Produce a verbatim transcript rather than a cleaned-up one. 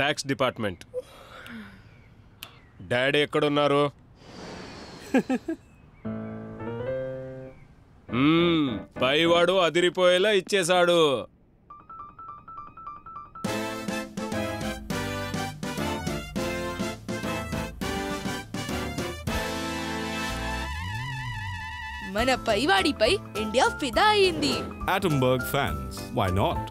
Tax department. Daddy ఎక్కడున్నారు? పైవాడు అదిరిపోయేలా ఇచ్చేశాడు. మన పైవాడిపై ఇండియా ఫిదా అయింది. Atomberg fans, why not?